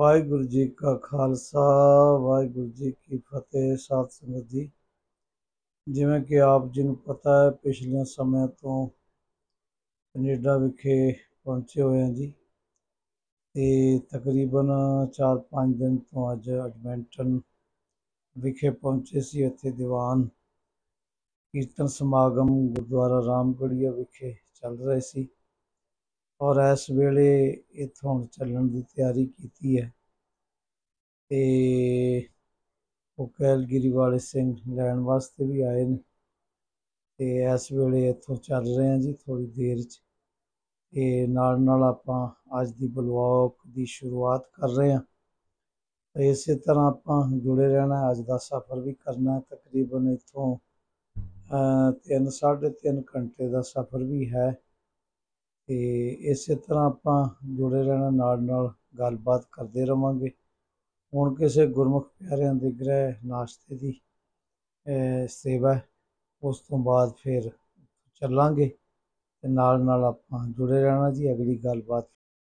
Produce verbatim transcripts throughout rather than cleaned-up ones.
वाहिगुरु जी का खालसा वाहिगुरु जी की फतेह। साध संगत जी, जिवें कि आप जी नूं पता है पिछले समय तो कनेडा विखे पहुंचे हुए हैं जी, ते तकरीबन चार पाँच दिन तो अज एडमिंटन विखे पहुंचे सी। इत्थे दीवान कीर्तन समागम गुरुद्वारा रामगढ़िया विखे चल रहे सी और इस वेले इत्थों चलण की तैयारी की है। ते वो कैलगिरी वाले सिंह लैण वास्ते भी आए ने ते इस वेले इत्थों चल रहे हैं जी थोड़ी देर च। ते नाल नाल आपां अज दी ब्लॉग की शुरुआत कर रहे हैं। तो इस तरह आपां जुड़े रहना, अज का सफ़र भी करना है। तकरीबन इत्थों तीन साढ़े तीन घंटे का सफ़र भी है। तो इस तरह आपां जुड़े रहना, नाल नाल गलबात करते रवांगे। हुण किसी गुरमुख प्यारिਆਂ ਦੇ गृह नाश्ते की सेवा है, उस तो बाद फिर चलांगे ते नाल नाल आपां जुड़े रहना जी अगली गलबात।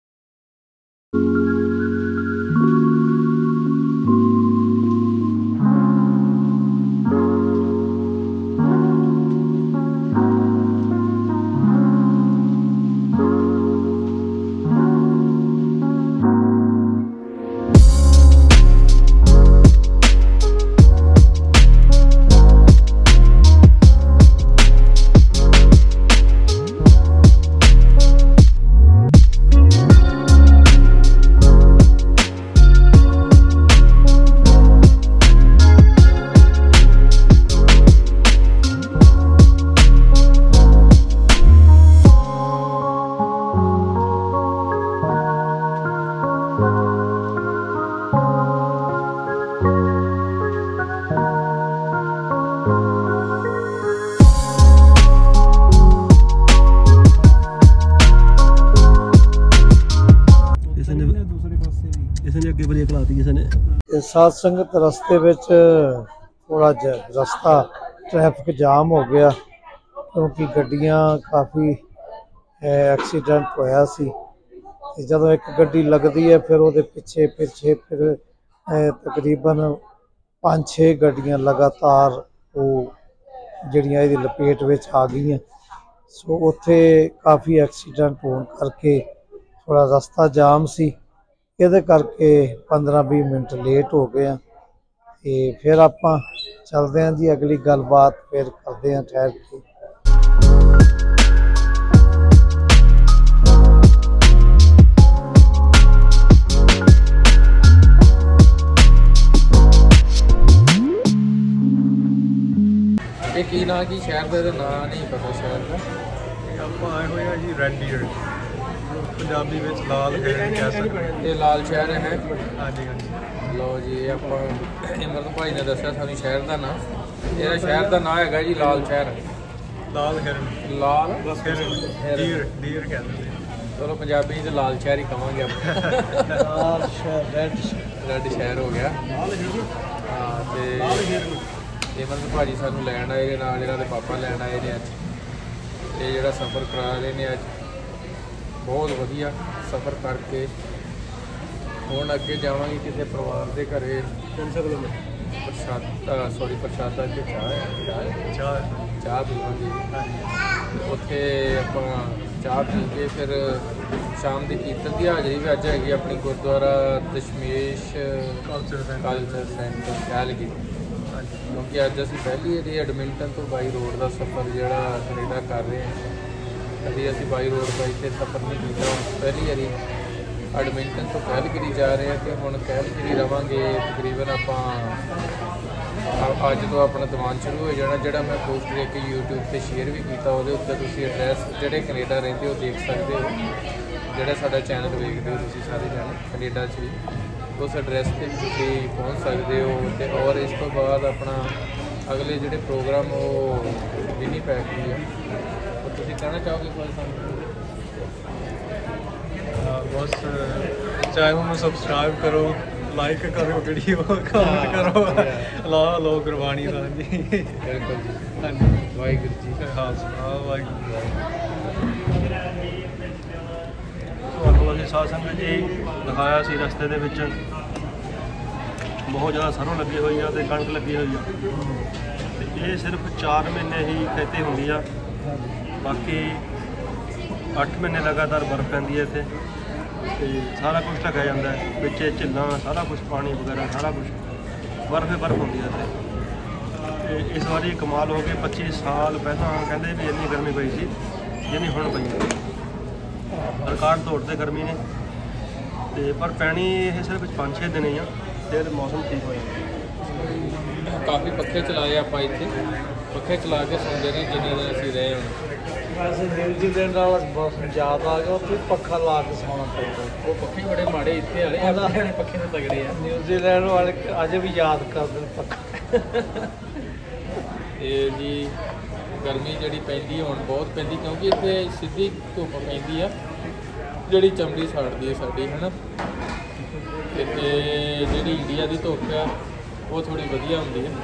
साध संगत रस्ते विच थोड़ा जिहा रस्ता ट्रैफिक जाम हो गया क्योंकि गड्डियां काफ़ी एक्सीडेंट होया सी। जदों एक गड्डी लगती है फिर वो पिछे पिछे फिर तकरीबन पाँच छे गड्डियां लगातार वो जिहड़ियां इहदी लपेट विच आ गई। सो उत्थे काफ़ी एक्सीडेंट होने करके थोड़ा रस्ता जाम सी, इहदे करके पंद्रह भी मिनट लेट हो गए। तो फिर आपां चलते हैं जी अगली गलबात फिर करते हैं ठहर के। ਇਹ ਕੀ ਨਾਂ ਕੀ ਸ਼ਹਿਰ ਦਾ ਇਹਦਾ ਨਾਂ ਨਹੀਂ ਪਤਾ ਸ਼ਹਿਰ ਦਾ। ਆਪਾਂ ਆਏ ਹੋਏ ਆ ਜੀ ਰੈੱਡ ਡੀਅਰ, ਪੰਜਾਬੀ ਵਿੱਚ ਲਾਲ ਹਿਰਨ ਕਹਿ ਸਕਦੇ ਇਹ ਲਾਲ ਸ਼ਹਿਰ ਹੈ। ਹਾਂਜੀ ਹਾਂਜੀ। ਲਓ ਜੀ, ਆਪਾਂ ਇਮਰਤ ਭਾਈ ਨੇ ਦੱਸਿਆ ਸਾਨੂੰ ਸ਼ਹਿਰ ਦਾ ਨਾਂ। ਇਹਦਾ ਸ਼ਹਿਰ ਦਾ ਨਾਂ ਹੈਗਾ ਜੀ ਲਾਲ ਸ਼ਹਿਰ। ਲਾਲ ਹਿਰਨ, ਲਾਲ ਹਿਰਨ, ਡੀਅਰ ਡੀਅਰ ਕਹਿੰਦੇ ਨੇ। ਚਲੋ ਪੰਜਾਬੀ 'ਚ ਲਾਲ ਸ਼ਹਿਰ ਹੀ ਕਵਾਂਗੇ ਆਪਾਂ। लाल शहर रैड ਰੈੱਡ ਸ਼ਹਿਰ ਹੋ ਗਿਆ। ਹਾਂ, ਤੇ ਇਮਰਤ ਭਾਜੀ ਸਾਨੂੰ ਲੈਣ ਆਏ ਨੇ, ਨਾਲ ਇਹਨਾਂ ਦੇ ਪਾਪਾ ਲੈਣ ਆਏ ਨੇ ਅੱਜ। ਇਹ ਜਿਹੜਾ ਸਫ਼ਰ ਕਰਾ ਰਹੇ ਨੇ ਅੱਜ ਬਹੁਤ ਵਧੀਆ ਸਫ਼ਰ ਕਰਕੇ ਹੁਣ ਅੱਗੇ ਜਾਵਾਂਗੇ ਕਿਸੇ ਪਰਿਵਾਰ ਦੇ ਘਰੇ। ਪ੍ਰਸ਼ਾਦਾ ਸੌਰੀ ਪ੍ਰਸ਼ਾਦਾ ਅਤੇ ਚਾਹ ਚਾਹ ਚਾਹ ਪੀਵਾਂਗੇ। ਉੱਥੇ ਆਪਾਂ ਚਾਹ ਪੀ ਕੇ ਫਿਰ ਸ਼ਾਮ ਦੀ ਕੀਰਤਨ ਦੀ ਹਾਜ਼ਰੀ ਵੀ ਅੱਜ ਹੈਗੀ ਆਪਣੀ Gurdwara Dashmesh culture culture centre Calgary. ਕਿਉਂਕਿ ਅੱਜ ਅਸੀਂ ਪਹਿਲੀ ਵਾਰੀ ਐਡਮਿੰਟਨ ਤੋਂ ਬਾਈ ਰੋਡ ਦਾ ਸਫ਼ਰ ਜਿਹੜਾ ਕੈਨੇਡਾ ਕਰ ਰਹੇ ਹਾਂ। ਕਦੀ ਅਸੀਂ ਬਾਈ ਰੋਡ ਦਾ ਇੱਥੇ ਸਫ਼ਰ ਨਹੀਂ ਕੀਤਾ, ਪਹਿਲੀ ਵਾਰੀ ਐਡਮਿੰਟਨ ਤੋਂ ਕੈਲਗਰੀ ਜਾ ਰਹੇ ਹਾਂ। ਕਿ ਹੁਣ ਕੈਲਗਰੀ ਰਵਾਂਗੇ ਤਕਰੀਬਨ ਆਪਾਂ ਅੱਜ ਤੋਂ ਆਪਣਾ ਦੀਵਾਨ ਸ਼ੁਰੂ ਹੋ ਜਾਣਾ, ਜਿਹੜਾ ਮੈਂ ਪੋਸਟ ਦੇ ਕੇ ਯੂਟਿਊਬ 'ਤੇ ਸ਼ੇਅਰ ਵੀ ਕੀਤਾ। ਉਹਦੇ ਉੱਤੇ ਤੁਸੀਂ ਐਡਰੈਸ ਜਿਹੜੇ ਕੈਨੇਡਾ ਰਹਿੰਦੇ ਹੋ ਦੇਖ ਸਕਦੇ ਹੋ, ਜਿਹੜਾ ਸਾਡਾ ਚੈਨਲ ਵੇਖਦੇ ਹੋ ਤੁਸੀਂ ਸਾਰੇ ਜਾਣੇ ਕੈਨੇਡਾ 'ਚ ਵੀ, ਉਸ ਐਡਰੈਸ 'ਤੇ ਵੀ ਤੁਸੀਂ ਪਹੁੰਚ ਸਕਦੇ ਹੋ। ਅਤੇ ਔਰ ਇਸ ਤੋਂ ਬਾਅਦ ਆਪਣਾ ਅਗਲੇ ਜਿਹੜੇ ਪ੍ਰੋਗਰਾਮ ਉਹ ਵਿਨੀਪੈਗ ਦੀ ਹੈ। ਉਹ ਤੁਸੀਂ ਕਹਿਣਾ ਚਾਹੋਗੇ ਕੋਈ ਸਾਨੂੰ? बस चैनल में सबसक्राइब करो, लाइक करो, वीडियो कमेंट करो। ला लो गुरबाणी का जी। बिल्कुल जी। हाँ जी, वाहिगुरू जी का खालसा वाहिगुरू। ਤੁਹਾਨੂੰ ਅਸੀਂ ਸਾਧ ਸੰਗਤ ਜੀ ਦਿਖਾਇਆ ਸੀ ਰਸਤੇ ਦੇ ਵਿੱਚ ਬਹੁਤ ਜ਼ਿਆਦਾ ਸਰੋਂ ਲੱਗੀ ਹੋਈ ਆ ਤੇ ਕਣਕ ਲੱਗੀ ਹੋਈ ਆ ਤੇ ਇਹ ਸਿਰਫ ਚਾਰ ਮਹੀਨੇ ਹੀ ਖੇਤੀ ਹੁੰਦੀ ਆ। ਬਾਕੀ ਅੱਠ ਮਹੀਨੇ ਲਗਾਤਾਰ ਬਰਫ਼ ਪੈਂਦੀ ਹੈ ਇੱਥੇ ਤੇ ਸਾਰਾ ਕੁਝ ਢਕਿਆ ਜਾਂਦਾ ਹੈ, ਵਿੱਚ ਝਿੱਲਾਂ ਸਾਰਾ ਕੁਝ ਪਾਣੀ ਵਗੈਰਾ ਸਾਰਾ ਕੁਝ ਬਰਫ਼ ਹੀ ਬਰਫ਼ ਹੁੰਦੀ ਹੈ ਇੱਥੇ। ਤੇ ਇਸ ਵਾਰੀ ਕਮਾਲ ਹੋ ਗਈ, ਪੱਚੀ ਸਾਲ ਪਹਿਲਾਂ ਕਹਿੰਦੇ ਵੀ ਇੰਨੀ ਗਰਮੀ ਪਈ ਸੀ ਜਿੰਨੀ ਹੁਣ ਪਈ ਹੈ, ਰਿਕਾਰਡ ਤੋੜਦੇ ਗਰਮੀ ਨੇ। ਤੇ ਪਰ ਪੈਣੀ ਇਹ ਸਿਰਫ ਪੰਜ ਛੇ ਦਿਨ ਹੀ ਆ, ਫਿਰ ਮੌਸਮ ਠੀਕ ਹੋ ਜਾਂਦਾ। ਕਾਫੀ ਪੱਖੇ ਚਲਾਏ ਆਪਾਂ ਇੱਥੇ, ਪੱਖੇ ਚਲਾ ਕੇ ਸੌਂਦੇ ਨੇ ਜਿੰਨੇ ਦਿਨ ਅਸੀਂ ਰਹੇ ਹਾਂ। ਵੈਸੇ ਨਿਊਜ਼ੀਲੈਂਡ ਵਾਲਾ ਮੌਸਮ ਜ਼ਿਆਦਾ ਆ ਗਿਆ, ਉੱਥੇ ਪੱਖਾ ਲਾ ਕੇ ਸੌਣਾ ਪੈਂਦਾ। ਉਹ ਪੱਖੇ ਬੜੇ ਮਾੜੇ ਇੱਥੇ ਵਾਲੇ, ਆਪਣੇ ਪੱਖੇ ਤਾਂ ਤਗੜੇ ਆ। ਨਿਊਜ਼ੀਲੈਂਡ ਵਾਲੇ ਅਜੇ ਵੀ ਯਾਦ ਕਰਦੇ ਨੇ ਪੱਖਾ। ਇਹ ਜੀ ਗਰਮੀ ਜਿਹੜੀ ਪੈਂਦੀ ਹੁਣ ਬਹੁਤ ਪੈਂਦੀ, ਕਿਉਂਕਿ ਇੱਥੇ ਸਿੱਧੀ ਧੁੱਪ ਪੈਂਦੀ ਆ ਜਿਹੜੀ ਚਮੜੀ ਸਾੜਦੀ ਹੈ ਸਾਡੀ, ਹੈ ਨਾ। ਤੇ ਜਿਹੜੀ ਇੰਡੀਆ ਦੀ ਧੁੱਪ ਆ ਉਹ ਥੋੜੀ ਵਧੀਆ ਹੁੰਦੀ ਹੈ।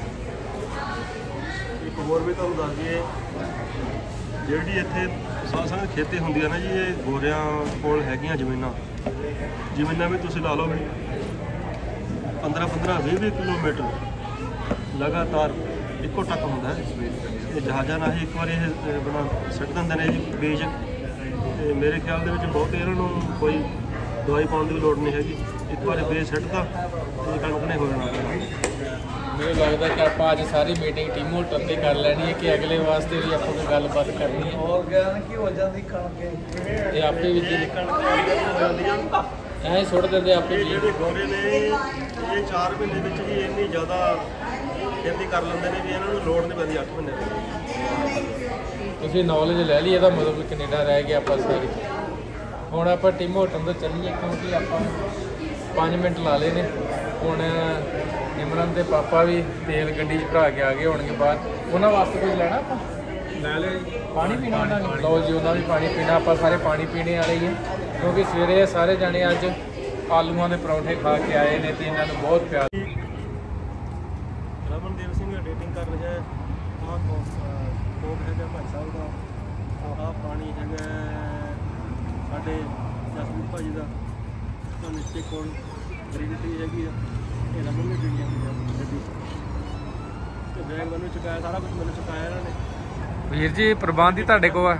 ਇੱਕ ਹੋਰ ਵੀ ਤੁਹਾਨੂੰ ਦੱਸ ਦਈਏ, ਜਿਹੜੀ ਇੱਥੇ ਸਾਧ ਸੰਗਤ ਖੇਤੀ ਹੁੰਦੀ ਹੈ ਨਾ ਜੀ, ਇਹ ਗੋਰਿਆਂ ਕੋਲ ਹੈਗੀਆਂ ਜ਼ਮੀਨਾਂ ਜ਼ਮੀਨਾਂ ਵੀ ਤੁਸੀਂ ਲਾ ਲਓ ਵੀ ਪੰਦਰਾਂ ਪੰਦਰਾਂ ਵੀਹ ਵੀਹ ਕਿਲੋਮੀਟਰ ਲਗਾਤਾਰ ਇੱਕੋ ਟੱਕ ਹੁੰਦਾ ਹੈ। ਇਹ ਜਹਾਜ਼ਾਂ ਨਾਲ ਹੀ ਇੱਕ ਵਾਰੀ ਇਹ ਬਣਾ ਸੁੱਟ ਦਿੰਦੇ ਨੇ ਜੀ ਬੀਜ। ਤੇ ਮੇਰੇ ਖਿਆਲ ਦੇ ਵਿੱਚ ਬਹੁਤ ਇਹਨਾਂ ਨੂੰ ਕੋਈ ਦਵਾਈ ਪਾਉਣ ਦੀ ਲੋੜ ਨਹੀਂ ਹੈਗੀ, ਇੱਕ ਵਾਰੀ ਬੀਜ ਸੁੱਟਦਾ ਤੇ ਕਣਕ ਨੇ ਹੋ ਜਾਣਾ। ਮੈਨੂੰ ਲੱਗਦਾ ਕਿ ਆਪਾਂ ਅੱਜ ਸਾਰੀ ਮੀਟਿੰਗ ਟੀਮ ਹੋਟਲ ਤੇ ਕਰ ਲੈਣੀ ਹੈ ਕਿ ਅਗਲੇ ਵਾਸਤੇ ਵੀ ਆਪਾਂ ਕੋਈ ਗੱਲਬਾਤ ਕਰਨੀ ਹੈ। ਹੋਰ ਗਿਆਨ ਕੀ ਹੋ ਜਾਂਦੀ ਕਣਕ ਇਹ ਆਪੇ ਵਿੱਚ ਕਣਕ ਐਂ ਸੁੱਟ ਦਿੰਦੇ ਆਪੇ ਜੀ। ਜਿਹੜੇ ਗੋਰੇ ਨੇ ਇਹ ਚਾਰ ਮਹੀਨੇ ਵਿੱਚ ਹੀ ਇੰਨੀ ਜ਼ਿਆਦਾ ਖੇਤੀ ਕਰ ਲੈਂਦੇ ਨੇ ਵੀ ਇਹਨਾਂ ਨੂੰ ਲੋੜ ਨਹੀਂ ਪੈਂਦੀ ਅੱਠ ਮਹੀਨੇ ਦੀ। ਤੁਸੀਂ ਨੌਲੇਜ ਲੈ ਲਈ, ਇਹਦਾ ਮਤਲਬ ਕੈਨੇਡਾ ਰਹਿ ਗਿਆ ਆਪਾਂ ਸਾਰੇ। ਹੁਣ ਆਪਾਂ ਟੀਮ ਹੋਟਲ ਤੋਂ ਚੱਲੀਏ ਕਿਉਂਕਿ ਆਪਾਂ ਪੰਜ ਮਿੰਟ ਲਾ ਲਏ ਨੇ। ਹੁਣ ਨਿਮਰਨ ਦੇ ਪਾਪਾ ਵੀ ਤੇਲ ਗੱਡੀ 'ਚ ਭਰਾ ਕੇ ਆ ਗਏ ਹੋਣਗੇ ਬਾਹਰ, ਉਹਨਾਂ ਵਾਸਤੇ ਕੁਝ ਲੈਣਾ ਆਪਾਂ ਲੈ ਲੈ ਪਾਣੀ ਪੀਣਾ ਉਹਨਾਂ ਨੇ। ਲਓ ਜੀ, ਉਹਨਾਂ ਵੀ ਪਾਣੀ ਪੀਣਾ, ਆਪਾਂ ਸਾਰੇ ਪਾਣੀ ਪੀਣੇ ਵਾਲੇ ਹੀ ਹਾਂ ਕਿਉਂਕਿ ਸਵੇਰੇ ਸਾਰੇ ਜਾਣੇ ਅੱਜ ਆਲੂਆਂ ਦੇ ਪਰੌਂਠੇ ਖਾ ਕੇ ਆਏ ਨੇ ਤੇ ਇਹਨਾਂ ਨੂੰ ਬਹੁਤ ਪਿਆਰ। ਰਮਨਦੀਪ ਸਿੰਘ ਐਡੀਟਿੰਗ ਕਰ ਰਿਹਾ ਹੈ। ਆਹ ਕੋਕ ਹੈਗਾ ਭਾਈ ਸਾਹਿਬ ਦਾ, ਆਹ ਪਾਣੀ ਹੈਗਾ ਸਾਡੇ ਜਸਮੀਤ ਭਾਜੀ ਦਾ, ਤਾਂ ਨੀਚੇ ਕੋਲ ਗ੍ਰੀਨ ਟੀ ਹੈਗੀ ਆ, ਇਹ ਰਮਨ ਨੇ ਪੀਣੀ ਹੈ ਗੱਡੀ ਤੇ ਬੈਗ ਮੈਨੂੰ ਚੁਕਾਇਆ, ਸਾਰਾ ਕੁਝ ਮੈਨੂੰ ਚੁਕਾਇਆ ਇਹਨਾਂ ਨੇ। ਵੀਰ ਜੀ ਪ੍ਰਬੰਧ ਹੀ ਤੁਹਾਡੇ ਕੋਲ ਆ।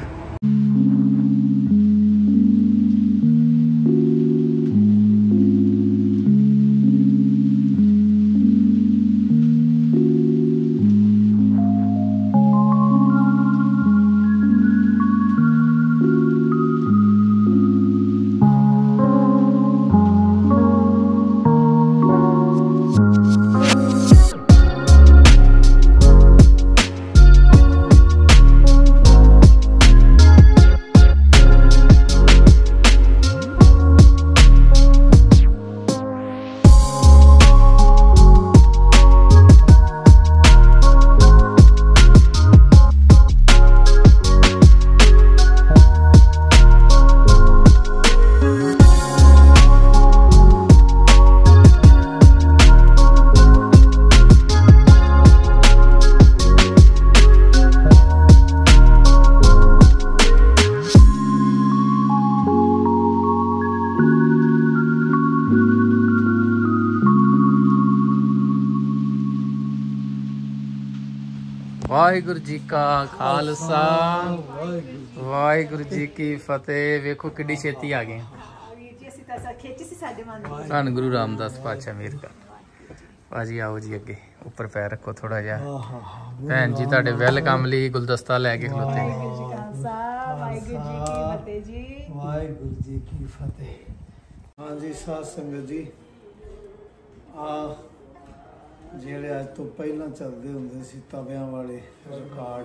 ਵਾਹਿਗੁਰੂ ਜੀ ਕਾ ਖਾਲਸਾ ਵਾਹਿਗੁਰੂ ਜੀ ਕੀ ਫਤਿਹ। ਵੇਖੋ ਕਿੱਡੀ ਛੇਤੀ ਆ ਗਏ। ਧੰਨ ਗੁਰੂ ਰਾਮਦਾਸ ਪਾਤਸ਼ਾਹ ਮੇਰ ਕਰ। ਭਾਜੀ ਆਓ ਜੀ ਅੱਗੇ, ਉੱਪਰ ਪੈਰ ਰੱਖੋ ਥੋੜਾ ਜਿਹਾ। ਭੈਣ ਜੀ ਤੁਹਾਡੇ ਵੈਲਕਮ ਲਈ ਗੁਲਦਸਤਾ ਲੈ ਕੇ ਖਲੋਤੇ ਨੇ। ਵਾਹਿਗੁਰੂ ਜੀ ਕੀ ਫਤਿਹ। ਹਾਂਜੀ ਸਾਧ ਸੰਗਤ ਜੀ, ਆ ਜਿਹੜੇ ਅੱਜ ਤੋਂ ਪਹਿਲਾਂ ਚੱਲਦੇ ਹੁੰਦੇ ਸੀ ਤਵਿਆਂ ਵਾਲੇ ਰਿਕਾਰਡ,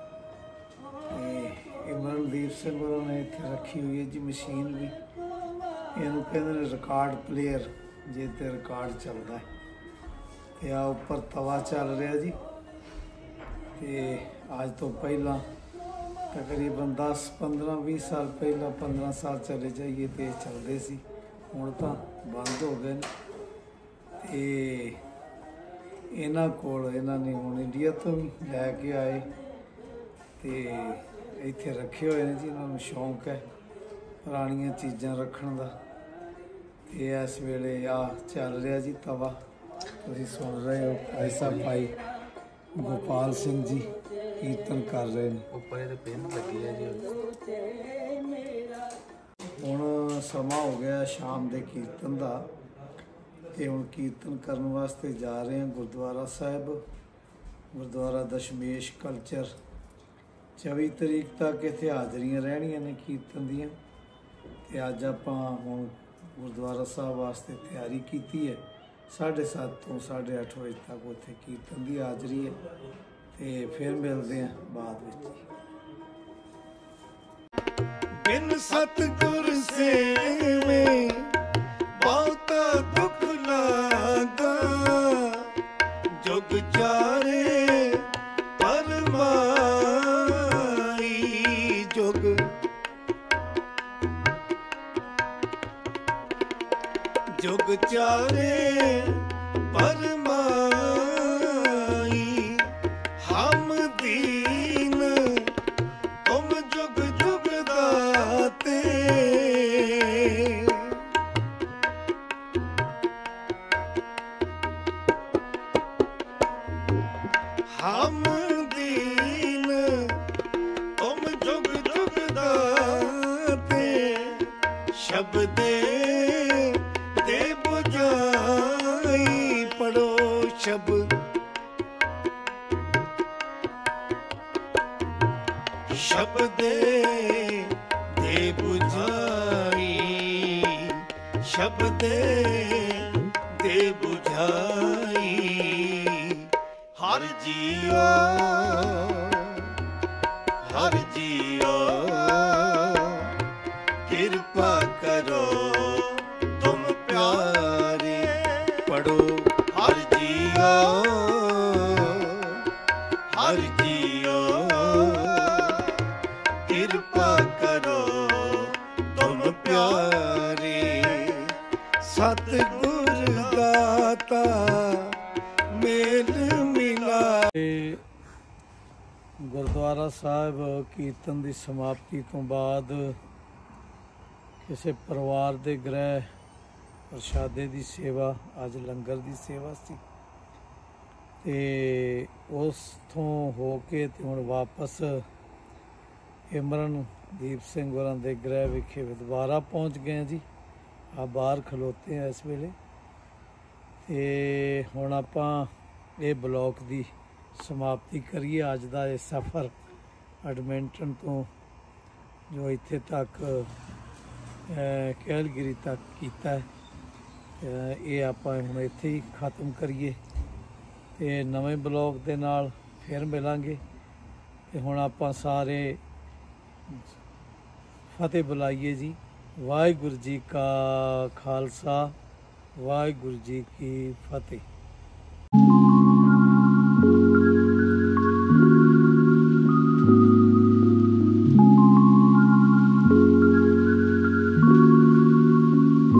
ਇਹ ਇਮਰਨਦੀਪ ਸਿੰਘ ਹੋਰਾਂ ਨੇ ਇੱਥੇ ਰੱਖੀ ਹੋਈ ਹੈ ਜੀ ਮਸ਼ੀਨ ਵੀ। ਇਹਨੂੰ ਕਹਿੰਦੇ ਨੇ ਰਿਕਾਰਡ ਪਲੇਅਰ, ਜੇ ਤੇ ਰਿਕਾਰਡ ਚੱਲਦਾ ਹੈ। ਤੇ ਆ ਉੱਪਰ ਤਵਾ ਚੱਲ ਰਿਹਾ ਜੀ। ਤੇ ਅੱਜ ਤੋਂ ਪਹਿਲਾਂ ਤਕਰੀਬਨ ਦਸ ਪੰਦਰਾਂ ਵੀਹ ਸਾਲ ਪਹਿਲਾਂ, ਪੰਦਰਾਂ ਸਾਲ ਚਲੇ ਜਾਈਏ ਤੇ ਇਹ ਚੱਲਦੇ ਸੀ, ਹੁਣ ਤਾਂ ਬੰਦ ਹੋ ਗਏ ਨੇ। ਤੇ ਇਹਨਾਂ ਕੋਲ ਇਹਨਾਂ ਨੇ ਹੁਣ ਇੰਡੀਆ ਤੋਂ ਵੀ ਲੈ ਕੇ ਆਏ ਤੇ ਇੱਥੇ ਰੱਖੇ ਹੋਏ ਨੇ ਜੀ। ਇਹਨਾਂ ਨੂੰ ਸ਼ੌਂਕ ਹੈ ਪੁਰਾਣੀਆਂ ਚੀਜ਼ਾਂ ਰੱਖਣ ਦਾ। ਇਹ ਇਸ ਵੇਲੇ ਆ ਚੱਲ ਰਿਹਾ ਜੀ ਤਵਾ, ਤੁਸੀਂ ਸੁਣ ਰਹੇ ਹੋ। ਭਾਈ ਸਾਹਿਬ ਭਾਈ ਗੋਪਾਲ ਸਿੰਘ ਜੀ ਕੀਰਤਨ ਕਰ ਰਹੇ ਨੇ। ਉੱਪਰ ਇਹਦੇ ਪਿੰਨ ਲੱਗੀ ਹੈ ਜੀ। ਹੁਣ ਸਮਾਂ ਹੋ ਗਿਆ ਸ਼ਾਮ ਦੇ ਕੀਰਤਨ ਦਾ, ਤੇ ਹੁਣ ਕੀਰਤਨ ਕਰਨ ਵਾਸਤੇ ਜਾ ਰਹੇ ਹਾਂ ਗੁਰਦੁਆਰਾ ਸਾਹਿਬ, ਗੁਰਦੁਆਰਾ ਦਸ਼ਮੇਸ਼ ਕਲਚਰ। ਚੌਵੀ ਤਰੀਕ ਤੱਕ ਇੱਥੇ ਹਾਜ਼ਰੀਆਂ ਰਹਿਣੀਆਂ ਨੇ ਕੀਰਤਨ ਦੀਆਂ, ਤੇ ਅੱਜ ਆਪਾਂ ਹੁਣ ਗੁਰਦੁਆਰਾ ਸਾਹਿਬ ਵਾਸਤੇ ਤਿਆਰੀ ਕੀਤੀ ਹੈ। ਸਾਢੇ ਸੱਤ ਤੋਂ ਸਾਢੇ ਅੱਠ ਵਜੇ ਤੱਕ ਉੱਥੇ ਕੀਰਤਨ ਦੀ ਹਾਜ਼ਰੀ ਹੈ, ਤੇ ਫਿਰ ਮਿਲਦੇ ਹਾਂ ਬਾਅਦ ਵਿੱਚ। ਬਿਨ ਸਤਿਗੁਰ ਸੇਵੇ ਬਹੁਤਾ ਦੁੱਖ ਲਾਗਾ, ਜੁਗ ਚਾਰੇ ਪਰਮਾਈ ਜੁਗ ਜੁਗ ਚਾਰੇ ਪਰਮਾਈ ਹਮ ਦੀਨ ਤੁਮ ਜੁਗ ਜੁਗ ਦਾਤੇ ਹਮ ਦੀਨ ਤੁਮ ਜੁਗ ਜੁਗ ਦਾਤੇ ਸ਼ਬਦੇ ਦੇ ਬੁਝਾਈ ਪੜੋ ਸ਼ਬਦ ਸ਼ਬਦੇ ਦੇ ਬੁਝਾਈ ਸ਼ਬਦੇ ਦੇ ਬੁਝਾਈ ਹਰ ਜੀਓ ਹਰ ਜੀਓ ਕਿਰਪਾ ਕਰੋ ਤੁਮ ਪਿਆਰੇ ਪੜੋ ਹਰ ਜੀਓ ਹਰ ਜੀਓ ਕਿਰਪਾ ਕਰੋ ਤੁਮ ਪਿਆਰੇ ਸਤਿਗੁਰ ਦਾਤਾ ਮੇਲ ਮਿਲਾ। ਗੁਰਦੁਆਰਾ ਸਾਹਿਬ ਕੀਰਤਨ ਦੀ ਸਮਾਪਤੀ ਤੋਂ ਬਾਅਦ ਕਿਸੇ ਪਰਿਵਾਰ ਦੇ ਗ੍ਰਹਿ ਪ੍ਰਸ਼ਾਦੇ ਦੀ ਸੇਵਾ, ਅੱਜ ਲੰਗਰ ਦੀ ਸੇਵਾ ਸੀ, ਤੇ ਉਸ ਤੋਂ ਹੋ ਕੇ ਤੇ ਹੁਣ ਵਾਪਸ ਇਮਰਨਦੀਪ ਸਿੰਘ ਹੋਰਾਂ ਦੇ ਗ੍ਰਹਿ ਵਿਖੇ ਦੁਬਾਰਾ ਪਹੁੰਚ ਗਏ ਹਾਂ ਜੀ। ਆ ਬਾਹਰ ਖਲੋਤੇ ਆ ਇਸ ਵੇਲੇ, ਤੇ ਹੁਣ ਆਪਾਂ ਇਹ ਬਲੌਕ ਦੀ ਸਮਾਪਤੀ ਕਰੀਏ। ਅੱਜ ਦਾ ਇਹ ਸਫ਼ਰ ਐਡਮਿੰਟਨ ਤੋਂ ਜੋ ਇੱਥੇ ਤੱਕ ਕੈਲਗਰੀ ਤੱਕ ਕੀਤਾ, ਇਹ ਆਪਾਂ ਹੁਣ ਇੱਥੇ ਹੀ ਖ਼ਤਮ ਕਰੀਏ, ਤੇ ਨਵੇਂ ਬਲੌਗ ਦੇ ਨਾਲ ਫਿਰ ਮਿਲਾਂਗੇ। ਤੇ ਹੁਣ ਆਪਾਂ ਸਾਰੇ ਫਤਿਹ ਬੁਲਾਈਏ ਜੀ। ਵਾਹਿਗੁਰੂ ਜੀ ਕਾ ਖਾਲਸਾ, ਵਾਹਿਗੁਰੂ ਜੀ ਕੀ ਫਤਿਹ।